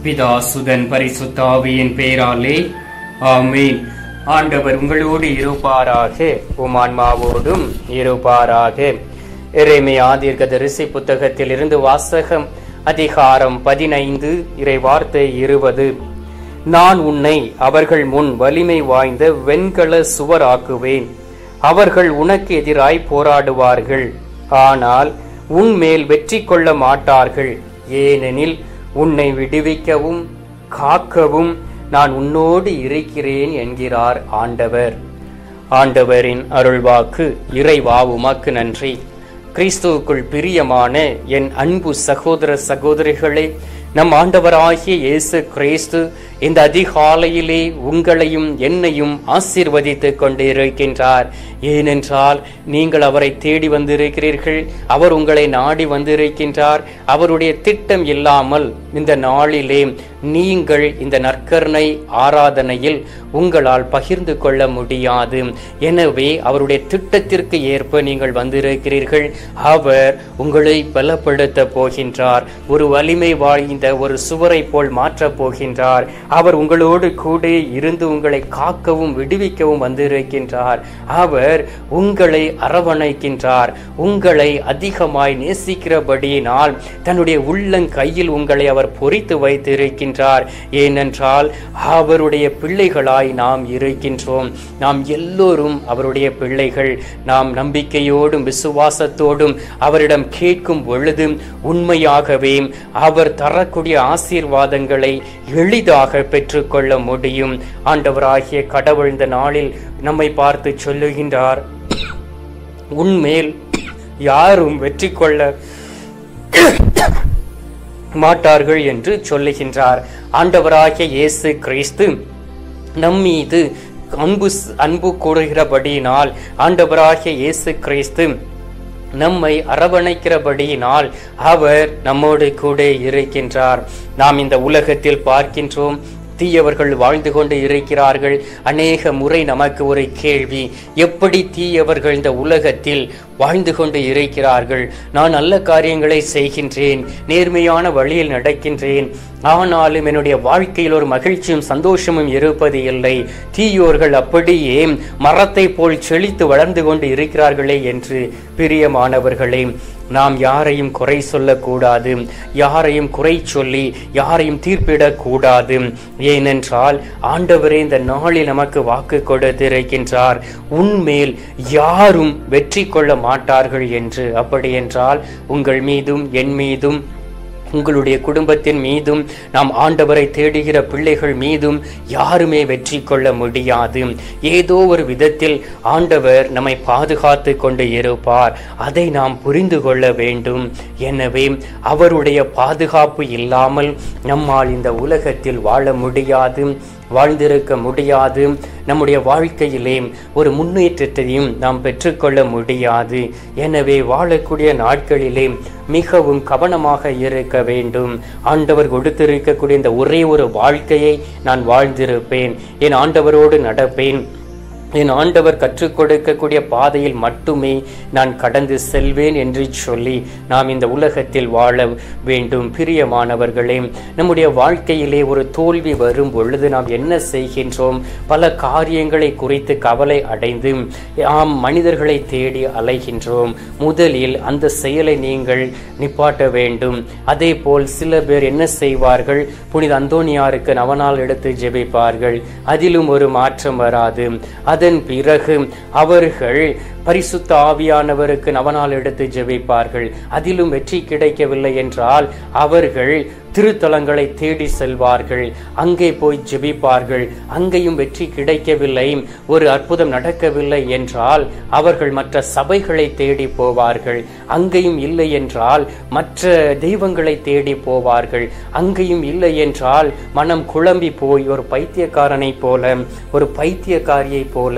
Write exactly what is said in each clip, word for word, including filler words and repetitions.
பிதா சுதன் பரிசுத்த ஆவியின் பெயராலே ஆமென். ஆண்டவர் உங்களோடு இருப்பாராக, உம் ஆன்மாவோடும் இருப்பாராக. எரேமியா தீர்க்கதரிசி புத்தகத்தில் இருந்து வாசகம். அதிகாரம் பதினைந்து, இறை வார்த்தை இருபது. நான் உன்னை அவர்கள் முன் வலிமை வாய்ந்த வெண்கல சுவராக்குவேன். அவர்கள் உனக்கு எதிராய் போராடுவார்கள், ஆனால் உன்மேல் வெற்றி கொள்ள மாட்டார்கள். ஏனெனில் உன்னை விடுவிக்கவும் காக்கவும் நான் உன்னோடு இருக்கிறேன் என்கிறார் ஆண்டவர். ஆண்டவரின் அருள்வாக்கு. இறைவா உமக்கு நன்றி. கிறிஸ்துவுக்குள் பிரியமான என் அன்பு சகோதர சகோதரிகளே, நம் ஆண்டவராகிய இயேசு கிறிஸ்து இந்த அதிகாலையிலே உங்களையும் என்னையும் ஆசீர்வதித்துக் கொண்டிருக்கின்றார். ஏனென்றால் நீங்கள் அவரை தேடி வந்திருக்கிறீர்கள், அவர் உங்களை நாடி வந்திருக்கின்றார். அவருடைய திட்டம் இல்லாமல் இந்த நாளிலே நீங்கள் இந்த நற்கருணை ஆராதனையில் உங்களால் பகிர்ந்து கொள்ள முடியாது. எனவே அவருடைய திட்டத்திற்கு ஏற்ப நீங்கள் வந்திருக்கிறீர்கள். அவர் உங்களை பலப்படுத்த போகின்றார். ஒரு வலிமை வாய்ந்த ஒரு சுவரை போல் மாற்றப் போகின்றார். அவர் உங்களோடு கூட இருந்து உங்களை காக்கவும் விடுவிக்கவும் வந்திருக்கின்றார். அவர் உங்களை அரவணைக்கின்றார். உங்களை அதிகமாய் நேசிக்கிறபடியினால் தன்னுடைய உள்ளங்கையில் உங்களை அவர் பொறித்து வைத்திருக்கின்றார். ஏனென்றால் அவருடைய பிள்ளைகளாய் நாம் இருக்கின்றோம். நாம் எல்லோரும் அவருடைய பிள்ளைகள். நாம் நம்பிக்கையோடும் விசுவாசத்தோடும் அவரிடம் கேட்கும் பொழுது உண்மையாகவே அவர் தரக்கூடிய ஆசீர்வாதங்களை எளிதாக பெற்றுக்கொள்ள முடியும். ஆண்டவராகிய கடவுள் இந்த நாளில் நம்மை பார்த்து சொல்லுகின்றார், உன்மேல் யாரும் வெற்றி கொள்ள மாட்டார்கள் என்று சொல்லுகின்றார். ஆண்டவராகிய இயேசு கிறிஸ்து நம் மீது அன்பு அன்பு கூறுகிறபடியினால், ஆண்டவராகிய இயேசு கிறிஸ்து நம்மை அரவணைக்கிறபடியினால் அவர் நம்மோடு கூட இருக்கின்றார். நாம் இந்த உலகத்தில் பார்க்கின்றோம், தீயவர்கள் வாழ்ந்து கொண்டு இருக்கிறார்கள். அநேக முறை நமக்கு ஒரு கேள்வி, எப்படி தீயவர்கள் இந்த உலகத்தில் வாழ்ந்து கொண்டு இருக்கிறார்கள்? நான் நல்ல காரியங்களை செய்கின்றேன், நேர்மையான வழியில் நடக்கின்றேன், ஆனாலும் என்னுடைய வாழ்க்கையில் ஒரு மகிழ்ச்சியும் சந்தோஷமும் இருப்பது இல்லை. தீயோர்கள் அப்படியே மரத்தை போல் செழித்து வளர்ந்து கொண்டு இருக்கிறார்களே என்று. பிரியமானவர்களே, நாம் யாரையும் குறை சொல்லக்கூடாது, யாரையும் குறை சொல்லி யாரையும் தீர்ப்பிடக்கூடாது. ஏனென்றால் ஆண்டவரே இந்த நாளில் நமக்கு வாக்கு கொடுத்திருக்கின்றார், உன்மேல் யாரும் வெற்றி கொள்ள மாட்டார்கள் என்று. அப்படி என்றால் உங்கள் மீதும் என் மீதும் உங்களுடைய குடும்பத்தின் மீதும் நாம் ஆண்டவரை தேடுகிற பிள்ளைகள் மீதும் யாருமே வெற்றி கொள்ள முடியாது. ஏதோ ஒரு விதத்தில் ஆண்டவர் நம்மை பாதுகாத்து கொண்டு இருப்பார். அதை நாம் புரிந்து கொள்ள வேண்டும். எனவே அவருடைய பாதுகாப்பு இல்லாமல் நம்மால் இந்த உலகத்தில் வாழ முடியாது, வாழ்ந்திருக்க முடியாது. நம்முடைய வாழ்க்கையிலே ஒரு முன்னேற்றத்தையும் நாம் பெற்றுக்கொள்ள முடியாது. எனவே வாழக்கூடிய நாட்களிலே மிகவும் கவனமாக இருக்க வேண்டும். ஆண்டவர் கொடுத்திருக்கக்கூடிய இந்த ஒரே ஒரு வாழ்க்கையை நான் வாழ்ந்திருப்பேன், என் ஆண்டவரோடு நடப்பேன், என் ஆண்டவர் கற்றுக் கொடுக்கக்கூடிய பாதையில் மட்டுமே நான் கடந்து செல்வேன் என்று சொல்லி நாம் இந்த உலகத்தில் வாழ வேண்டும். பிரியமானவர்களே, நம்முடைய வாழ்க்கையிலே ஒரு தோல்வி வரும் பொழுது நாம் என்ன செய்கின்றோம்? பல காரியங்களை குறித்து கவலை அடைந்து நாம் மனிதர்களை தேடி அலைகின்றோம். முதலில் அந்த செயலை நீங்கள் நிப்பாட்ட வேண்டும். அதே போல் சில பேர் என்ன செய்வார்கள்? புனித அந்தோனியாருக்கு நவநாள் எடுத்து ஜெபிப்பார்கள். அதிலும் ஒரு மாற்றம் வராது. அதன் பிறகு அவர்கள் பரிசுத்த ஆவியானவருக்கு நவநாள் எடுத்து ஜெபிப்பார்கள். அதிலும் வெற்றி கிடைக்கவில்லை என்றால் அவர்கள் திருத்தலங்களை தேடி செல்வார்கள். அங்கே போய் ஜெபிப்பார்கள். அங்கேயும் வெற்றி கிடைக்கவில்லை, ஒரு அற்புதம் நடக்கவில்லை என்றால் அவர்கள் மற்ற சபைகளை தேடி போவார்கள். அங்கேயும் இல்லை என்றால் மற்ற தெய்வங்களை தேடி போவார்கள். அங்கேயும் இல்லை என்றால் மனம் குழம்பி போய் ஒரு பைத்தியக்காரனை போல, ஒரு பைத்தியக்காரியை போல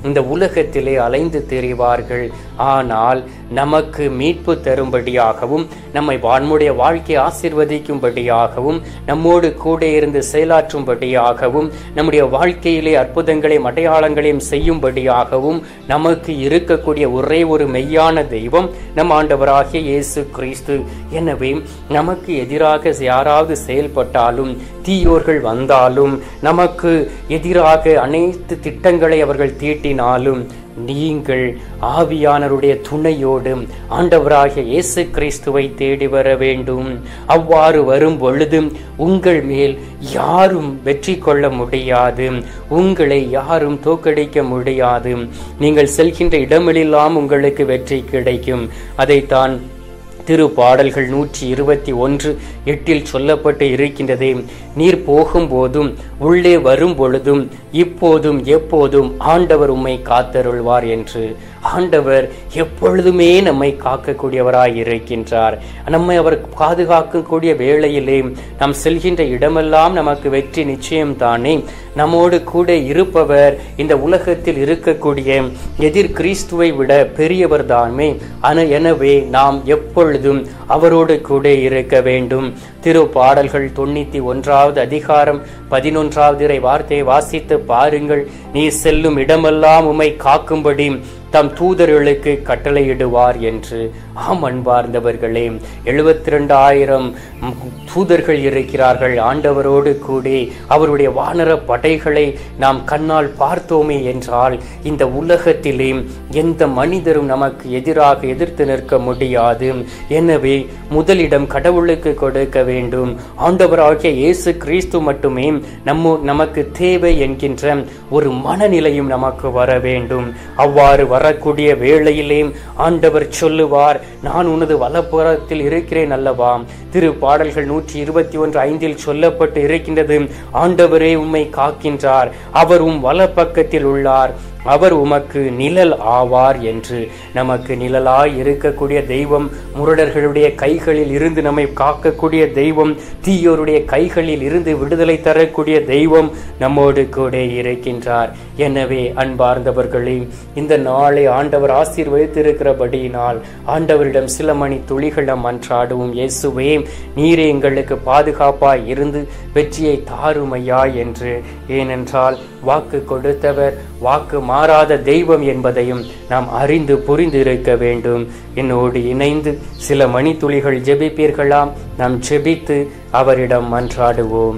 இந்த உலகத்திலே அலைந்து திரிவார்கள். ஆனால் நமக்கு மீட்பு தரும்படியாகவும் நம்மை நம்முடைய வாழ்க்கை ஆசீர்வதிக்கும்படியாகவும் நம்மோடு கூட இருந்து செயலாற்றும்படியாகவும் நம்முடைய வாழ்க்கையிலே அற்புதங்களையும் அடையாளங்களையும் செய்யும்படியாகவும் நமக்கு இருக்கக்கூடிய ஒரே ஒரு மெய்யான தெய்வம் நம் ஆண்டவராகிய இயேசு கிறிஸ்து. எனவே நமக்கு எதிராக யாராவது செயல்பட்டாலும், தீயோர்கள் வந்தாலும், நமக்கு எதிராக அனைத்து திட்டங்களை அவர்கள் தீட்டினாலும், நீங்கள் ஆவியானவருடைய துணையோடு ஆண்டவராகிய இயேசு கிறிஸ்துவை தேடி வர வேண்டும். அவ்வாறு வரும் பொழுது உங்கள் மேல் யாரும் வெற்றி கொள்ள முடியாது, உங்களை யாரும் தோற்கடிக்க முடியாது. நீங்கள் செல்கின்ற இடமெல்லாம் உங்களுக்கு வெற்றி கிடைக்கும். அதைத்தான் திரு பாடல்கள் நூற்றி இருபத்தி ஒன்று எட்டில் சொல்லப்பட்டு இருக்கின்றதே, நீர் போகும்போதும் உள்ளே வரும் பொழுதும் இப்போதும் எப்போதும் ஆண்டவர் உம்மை காத்தருள்வார் என்று. ஆண்டவர் எப்பொழுதுமே நம்மை காக்கக்கூடியவராய் இருக்கின்றார். நம்மை அவர் பாதுகாக்கக்கூடிய வேளையிலே நாம் செல்கின்ற இடமெல்லாம் நமக்கு வெற்றி நிச்சயம் தானே. நம்மோடு கூட இருப்பவர் இந்த உலகத்தில் இருக்கக்கூடிய எதிர் கிறிஸ்துவை விட பெரியவர் தானே. எனவே நாம் எப்பொழுதும் அவரோடு கூட இருக்க வேண்டும். திரு பாடல்கள் தொண்ணூத்தி ஒன்றாவது அதிகாரம் பதினொன்றாவது இறை வார்த்தையை வாசித்து பாருங்கள். நீ செல்லும் இடமெல்லாம் உம்மை காக்கும்படி தம் தூதர்களுக்கு கட்டளையிடுவார் என்று. ஆம் அன்பார்ந்தவர்களே, எழுபத்தி இரண்டு ஆயிரம் தூதர்கள் இருக்கிறார்கள் ஆண்டவரோடு கூட. அவருடைய வானர படைகளை நாம் கண்ணால் பார்த்தோமே என்றால் இந்த உலகத்திலே எந்த மனிதரும் நமக்கு எதிராக எதிர்த்து நிற்க முடியாது. எனவே முதலிடம் கடவுளுக்கு கொடுக்க வேண்டும். ஆண்டவராகிய இயேசு கிறிஸ்து மட்டுமே நம்ம நமக்கு தேவை என்கின்ற ஒரு மனநிலையும் நமக்கு வர வேண்டும். அவ்வாறு வரக்கூடிய வேளையிலே ஆண்டவர் சொல்லுவார், நான் உனது வலப்புறத்தில் இருக்கிறேன் அல்லவா. திரு பாடல்கள் நூற்றி இருபத்தி ஒன்று ஐந்தில் சொல்லப்பட்டு இருக்கின்றது, ஆண்டவரே உம்மை காக்கின்றார், அவர் உம் வல பக்கத்தில் உள்ளார், அவர் உமக்கு நிழல் ஆவார் என்று. நமக்கு நிழலாய் இருக்கக்கூடிய தெய்வம், முரடர்களுடைய கைகளில் இருந்து நம்மை காக்கக்கூடிய தெய்வம், தீயோருடைய கைகளில் இருந்து விடுதலை தரக்கூடிய தெய்வம் நம்மோடு கூட இருக்கின்றார். எனவே அன்பார்ந்தவர்களே, இந்த நாளை ஆண்டவர் ஆசீர்வதித்திருக்கிறபடியினால் ஆண்டவரிடம் சில மணி துளிகள் நாம் அன்றாடுவோம். இயேசுவே, நீரே எங்களுக்கு பாதுகாப்பாய் இருந்து வெற்றியை தாருமையா என்று. ஏனென்றால் வாக்கு கொடுத்தவர் வாக்கு மாறாத தெய்வம் என்பதையும் நாம் அறிந்து புரிந்து இருக்க வேண்டும். என்னோடு இணைந்து சில மணித்துளிகள் ஜெபிப்பீர்களாம். நாம் ஜெபித்து அவரிடம் மன்றாடுவோம்.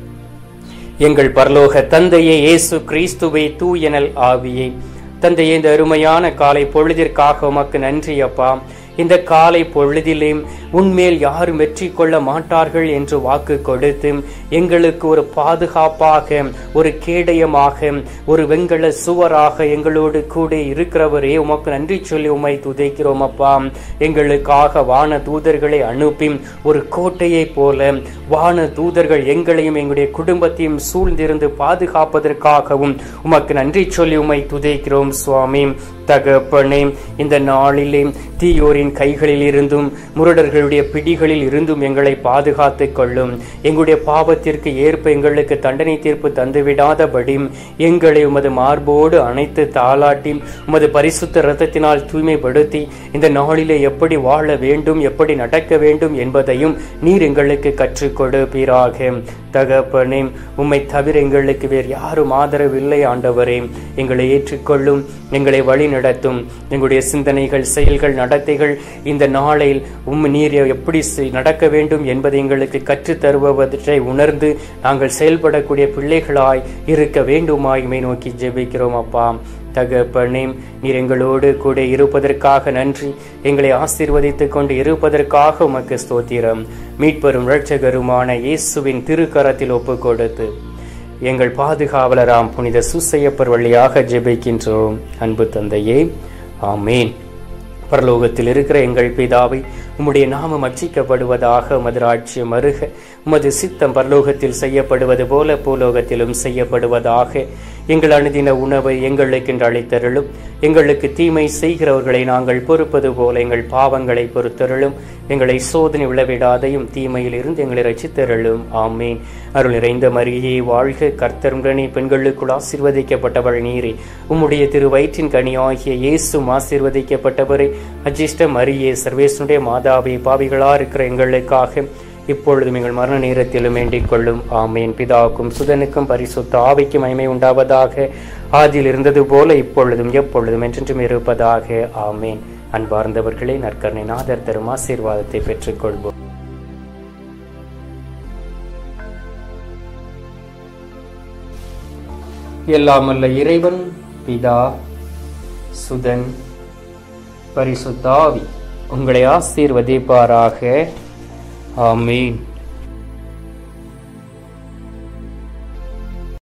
எங்கள் பரலோக தந்தையே, இயேசு கிறிஸ்துவே, தூயனல் ஆவியே, தந்தையே, இந்த அருமையான காலை பொழுதிற்காக உமக்கு நன்றி அப்பா. இந்த காலை பொழுதிலே உன்மேல் யாரும் வெற்றி கொள்ள மாட்டார்கள் என்று வாக்கு கொடுத்து எங்களுக்கு ஒரு பாதுகாப்பாக, ஒரு கேடயமாக, ஒரு வெண்கல சுவராக எங்களோடு கூட இருக்கிறவரே, உமக்கு நன்றி சொல்லி உம்மை துதிக்கிறோம் அப்பா. எங்களுக்காக வான தூதர்களை அனுப்பி ஒரு கோட்டையை போல வான தூதர்கள் எங்களையும் எங்களுடைய குடும்பத்தையும் சூழ்ந்திருந்து பாதுகாப்பதற்காகவும் உமக்கு நன்றி சொல்லி உம்மை துதிக்கிறோம் சுவாமி. தகப்பனே, இந்த நாளிலே தீயோரின் கைகளில் இருந்தும் முரடர்களுடைய பிடிகளில் இருந்தும் எங்களை பாதுகாத்துக் கொள்ளும். எங்களுடைய பாவத்திற்கு ஏற்ப எங்களுக்கு தண்டனை தீர்ப்பு தந்துவிடாதபடி எங்களை உமது மார்போடு அணைத்து தாளாட்டி உமது பரிசுத்த இரத்தத்தினால் தூய்மைப்படுத்தி இந்த நாளிலே எப்படி வாழ வேண்டும், எப்படி நடக்க வேண்டும் என்பதையும் நீர் எங்களுக்கு கற்றுக் கொடுப்பீராக. தகப்பனே, உம்மை தவிர எங்களுக்கு வேறு யாரும் ஆதரவில்லை ஆண்டவரே. எங்களை ஏற்றுக்கொள்ளும், எங்களை வழி நடத்தும். எங்களுடைய சிந்தனைகள், செயல்கள், நடத்தைகள் இந்த நாளில் உம் நீர் எப்படி நடக்க வேண்டும் என்பதை எங்களுக்கு கற்றுத் தருவதை உணர்ந்து நாங்கள் செயல்படக்கூடிய பிள்ளைகளாய் இருக்க வேண்டுமாய் உம்மை நோக்கி ஜெபிக்கிறோம் அப்பா. தகப்பனே, நீர் எங்களோடு கூட இருப்பதற்காக நன்றி. எங்களை ஆசீர்வதித்துக் கொண்டு இருப்பதற்காக உமக்கு ஸ்தோத்திரம். மீட்பெரும் இரட்சகருமான இயேசுவின் திருக்கரத்தில் ஒப்பு கொடுத்து எங்கள் பாதுகாவலராம் புனித சூசையப்பர் வழியாக ஜெபிக்கின்றோம். அன்பு தந்தையே, ஆமேன். பரலோகத்தில் இருக்கிற எங்கள் பிதாவை, உம்முடைய நாமம் அர்ச்சிக்கப்படுவதாக. உமது ராஜ்யம் வருக. உமது சித்தம் பரலோகத்தில் செய்யப்படுவது போல பூலோகத்திலும் செய்யப்படுவதாக. எங்கள் அனுதின உணவை எங்களுக்கு என்று அளித்தருளும். எங்களுக்கு தீமை செய்கிறவர்களை நாங்கள் பொறுப்பது போல எங்கள் பாவங்களை பொறுத்தருளும். எங்களை சோதனை விழவிடாதையும் தீமையில் இருந்து எங்களை ரட்சித்தருளும். ஆமீன். அருள் நிறைந்த மரியே வாழ்க. கர்த்தருடனே பெண்களுக்குள் ஆசீர்வதிக்கப்பட்டவள் நீரே. உம்முடைய திரு வயிற்றின் கனியாகிய இயேசும் ஆசீர்வதிக்கப்பட்டவரே. அஜிஷ்ட மரியே, சர்வேசனுடைய மாதாவே, பாவிகளா இருக்கிற எங்களுக்காக இப்பொழுதும் எங்கள் மரண நேரத்திலும் வேண்டிக் கொள்ளும். ஆமேன். பிதாவுக்கும் சுதனுக்கும் பரிசுத்த ஆவிக்கும் மகிமை உண்டாவதாக. ஆதியில் இருந்தது போல இப்பொழுதும் எப்பொழுதும் என்றென்றும் இருப்பதாக. ஆமேன். அன்பார்ந்தவர்களே, நற்கருணை நாதர் தரும் ஆசீர்வாதத்தை பெற்றுக் கொள்வோம். எல்லாமல்ல இறைவன் பிதா, சுதன், பரிசுத்த ஆவி உங்களை ஆசீர்வதிப்பாராக. ஆமீன்.